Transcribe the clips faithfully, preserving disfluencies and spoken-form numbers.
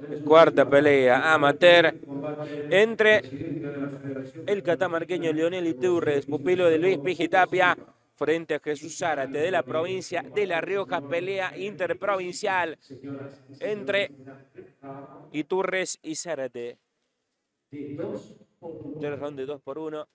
Cuarta pelea amateur entre el catamarqueño Leonel Iturres, pupilo de Luis Pijitapia, frente a Jesús Zárate de la provincia de La Rioja. Pelea interprovincial entre Iturres y Zárate. Tres rounds de dos por uno.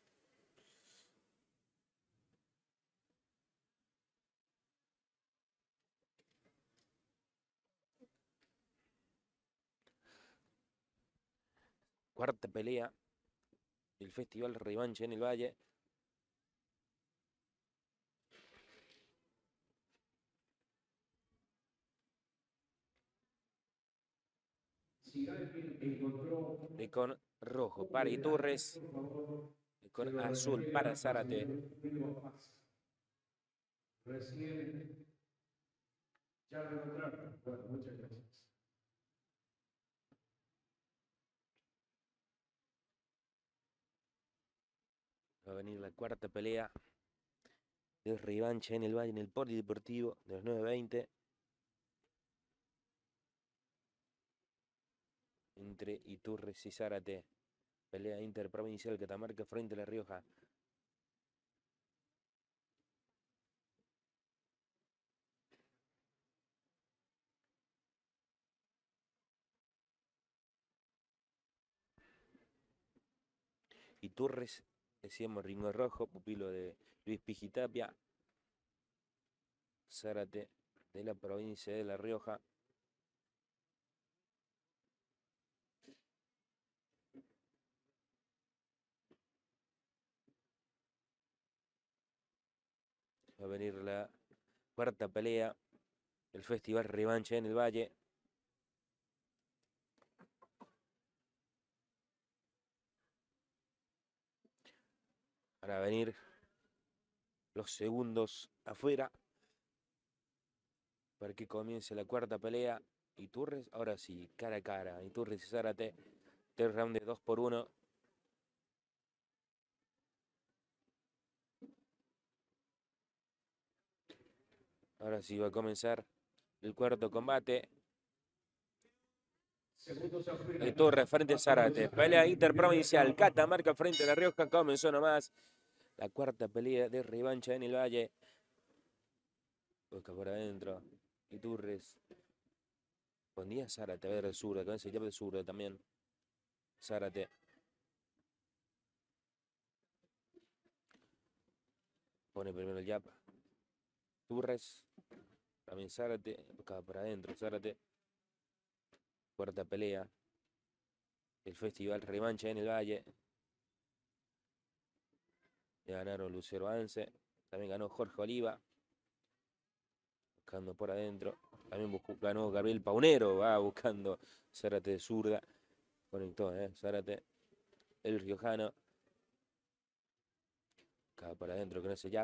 Cuarta pelea del Festival Revancha en el Valle. Y con rojo para Iturres. Y con azul para Zárate. Va a venir la cuarta pelea de revancha en el Valle, en el Polideportivo, de las nueve veinte. Entre Iturres y Zárate. Pelea interprovincial Catamarca frente a La Rioja. Iturres, decíamos, ringo rojo, pupilo de Luis Pijitapia. Zárate, de la provincia de La Rioja. Va a venir la cuarta pelea del Festival Revancha en el Valle. Para venir los segundos afuera. Para que comience la cuarta pelea. Iturres, ahora sí, cara a cara. Iturres y Zárate. Tres rounds de dos por uno. Ahora sí va a comenzar el cuarto combate. Iturres frente a Zárate. Pelea interprovincial. Catamarca frente a La Rioja. Comenzó nomás la cuarta pelea de revancha en el Valle. Busca por adentro. Iturres. Ponía Zárate, a ver el zurdo, con ese jab de zurdo también. Zárate. Pone primero el jab. Iturres. También Zárate. Buscaba por adentro. Zárate. Cuarta pelea. El Festival Revancha en el Valle. Le ganaron Lucero Anse. También ganó Jorge Oliva. Buscando por adentro. También buscó, ganó Gabriel Paunero. Va buscando Zárate de zurda. Conectó, ¿eh? Zárate. El riojano. Buscaba por adentro con ese jab.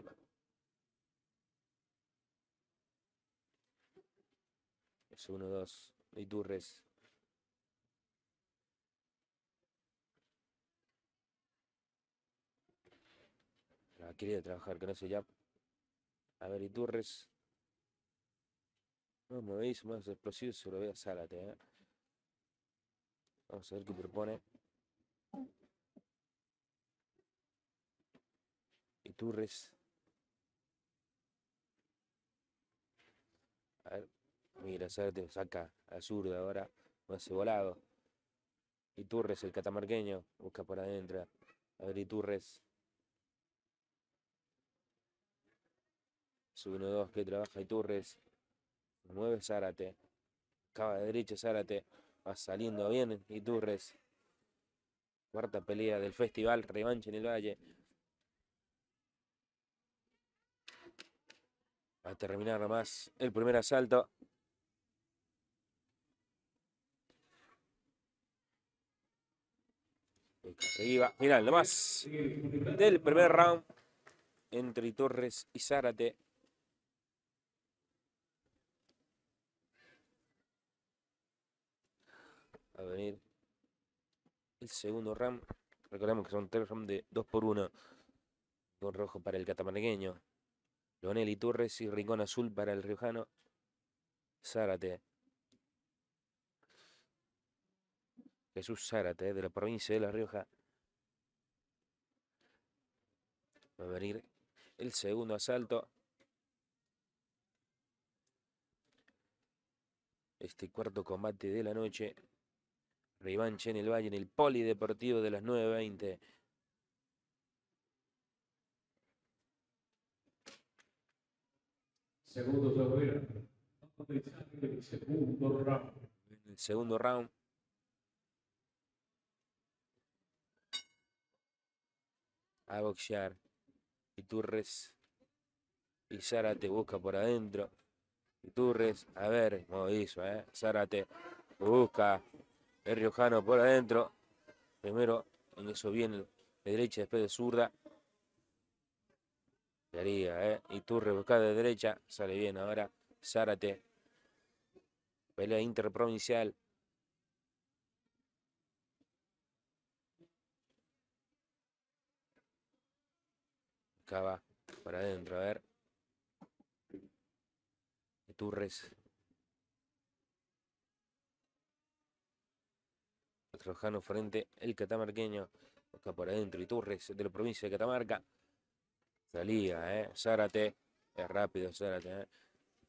Es uno dos. Iturres. La quería trabajar con ese jab. A ver, Iturres. No, movéis más explosivo, se lo ve a Zárate, ¿eh? Vamos a ver qué propone. Iturres. A ver, mira, Zárate saca a zurda ahora. No hace volado. Iturres, el catamarqueño, busca por adentro. A ver, Iturres. Es uno dos que trabaja Iturres. Mueve Zárate. Acaba de derecha Zárate. Va saliendo bien Iturres. Cuarta pelea del festival. Revancha en el Valle. Va a terminar nomás el primer asalto. Arriba. Final nomás del primer round entre Iturres y Zárate. A venir el segundo round. Recordemos que son tres rounds de dos por uno. Con rojo para el catamarqueño. Leonel Iturres y rincón azul para el riojano Zárate. Jesús Zárate, eh, de la provincia de La Rioja. Va a venir el segundo asalto. Este cuarto combate de la noche. Revancha en el Valle, en el Polideportivo de las nueve veinte. Segundos afuera. El segundo round. El segundo round. A boxear. Iturres y Zárate busca por adentro. Iturres, a ver, movizo, eh. Zárate busca el riojano por adentro. Primero en eso viene de derecha, después de zurda. Haría, eh. Iturres busca de derecha, sale bien ahora. Zárate. Pelea interprovincial. Acá va para adentro, a ver. Iturres. El riojano frente el catamarqueño. Acá por adentro Iturres de la provincia de Catamarca. Salía, eh. Zárate. Es rápido Zárate, eh.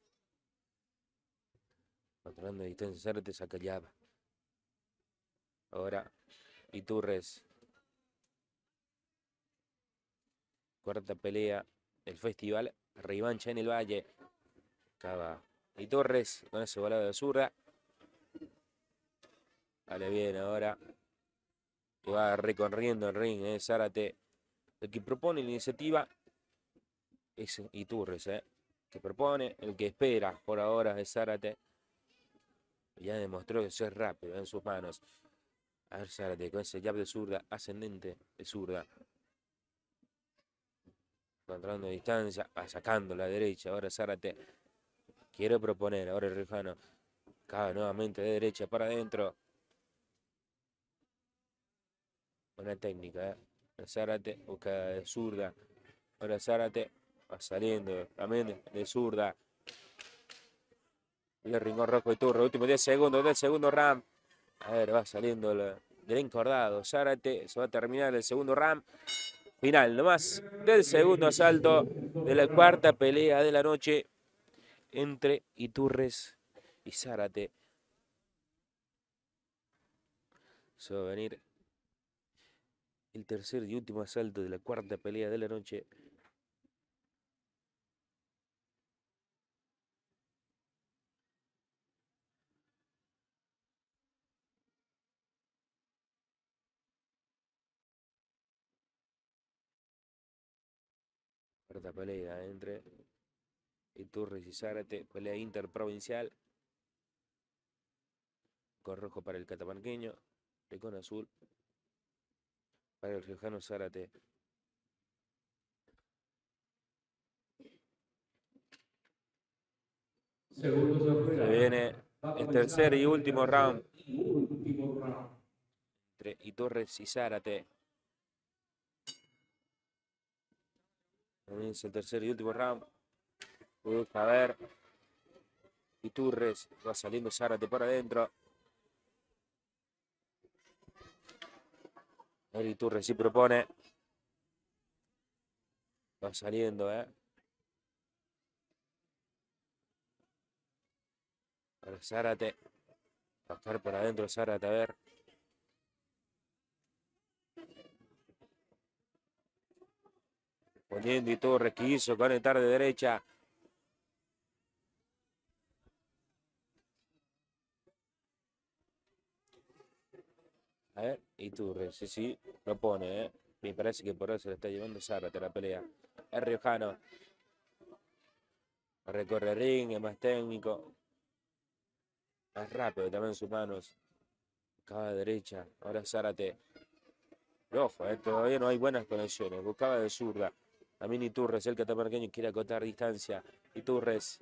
Controlando de distancia, Zárate saca llave. Ahora Iturres. Cuarta pelea del festival. Revancha en el Valle. Acaba Iturres con ese volado de zurda. Vale bien ahora. Que va recorriendo el ring, eh. Zárate. El que propone la iniciativa es Iturres, eh. Que propone, el que espera por ahora es Zárate. Ya demostró que es rápido en sus manos. A ver Zárate con ese jab de zurda, ascendente de zurda. Controlando distancia, va sacando la derecha. Ahora Zárate quiere proponer. Ahora el riojano cae nuevamente de derecha para adentro. Buena técnica, ¿eh? Zárate busca de zurda. Ahora Zárate va saliendo también de zurda. El rincón rojo de turno. Últimos diez segundos del segundo round. A ver, va saliendo el, del encordado. Zárate, se va a terminar el segundo round. Final nomás del segundo asalto de la cuarta pelea de la noche entre Iturres y Zárate. Se va a venir el tercer y último asalto de la cuarta pelea de la noche. Cuarta pelea entre Iturres y Zárate. Pelea interprovincial. Con rojo para el catamarqueño. Y con azul para el riojano Zárate. Segundos afuera. Se viene el tercer y último round Último round. entre Iturres y Zárate. Es el tercer y último round. A ver. Iturres va saliendo Zárate para adentro. El Iturres sí propone. Va saliendo, eh. Para Zárate. Va a estar por adentro Zárate, a ver. Poniendo Iturres, quiso conectar de derecha. A ver, Iturres, sí, sí, propone, eh. Me parece que por eso se le está llevando Zárate la pelea. Es riojano. Recorre ring, es más técnico. Más rápido también en sus manos. Buscaba de derecha. Ahora Zárate. Ojo, eh, todavía no hay buenas conexiones. Buscaba de zurda. También Iturres, el catamarqueño, quiere acotar distancia. Iturres.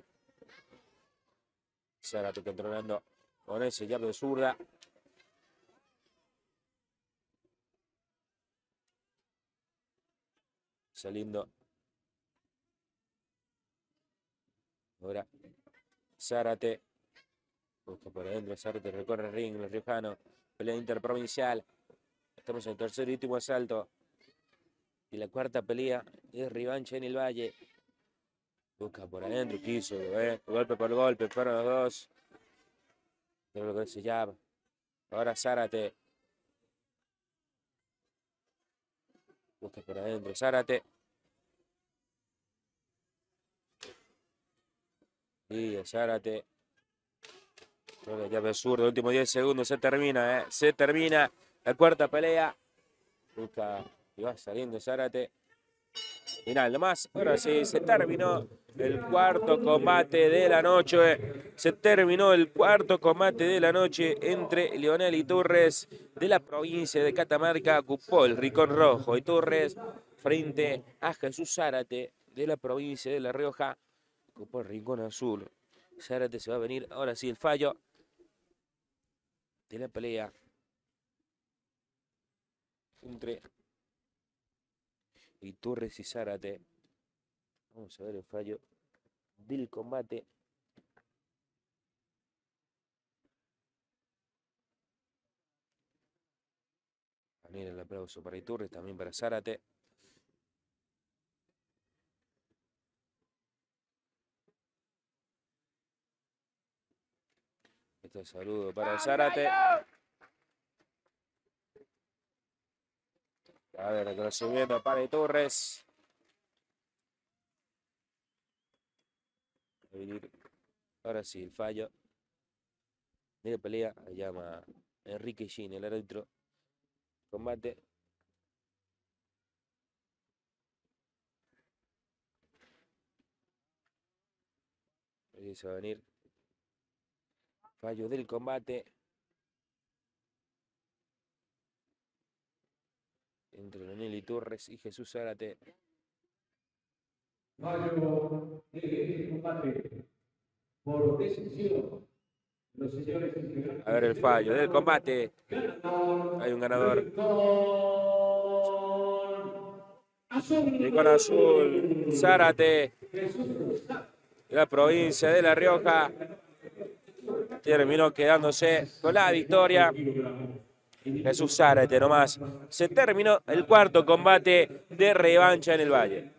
Zárate controlando con ese jab de zurda. Saliendo. Ahora Zárate. Busca por adentro. Zárate recorre el ring, el riojano. pelea interprovincial. Estamos en el tercer y último asalto. Y la cuarta pelea es revancha en el Valle. Busca por adentro, quiso, eh. golpe por golpe, fueron los dos. Pero lo que se llama. Ahora Zárate. Busca por adentro, Zárate. Y Zárate. La llave zurda, últimos diez segundos, se termina, eh. Se termina la cuarta pelea. Busca y va saliendo Zárate. Final nomás. Ahora sí, se terminó el cuarto combate de la noche. Se terminó el cuarto combate de la noche entre Leonel Iturres de la provincia de Catamarca. Ocupó el Rincón Rojo. Iturres frente a Jesús Zárate de la provincia de La Rioja. Ocupó el Rincón Azul. Zárate se va a venir. Ahora sí, el fallo de la pelea entre Iturres y Zárate. Vamos a ver el fallo del combate. También el aplauso para Iturres, también para Zárate. Este saludo para Zárate. A ver, retrocediendo para Iturres. Ahora sí, el fallo de la pelea. Se llama Enrique Gini, el árbitro. Combate. Ahí se va a venir. Fallo del combate. Entre Leonel Iturres y Jesús Zárate. Fallo del combate por decisión. Los señores A ver el fallo del combate. Hay un ganador. Rincón Azul, Zárate, de la provincia de La Rioja. Terminó quedándose con la victoria. Jesús Zárate nomás. Se terminó el cuarto combate de revancha en el Valle.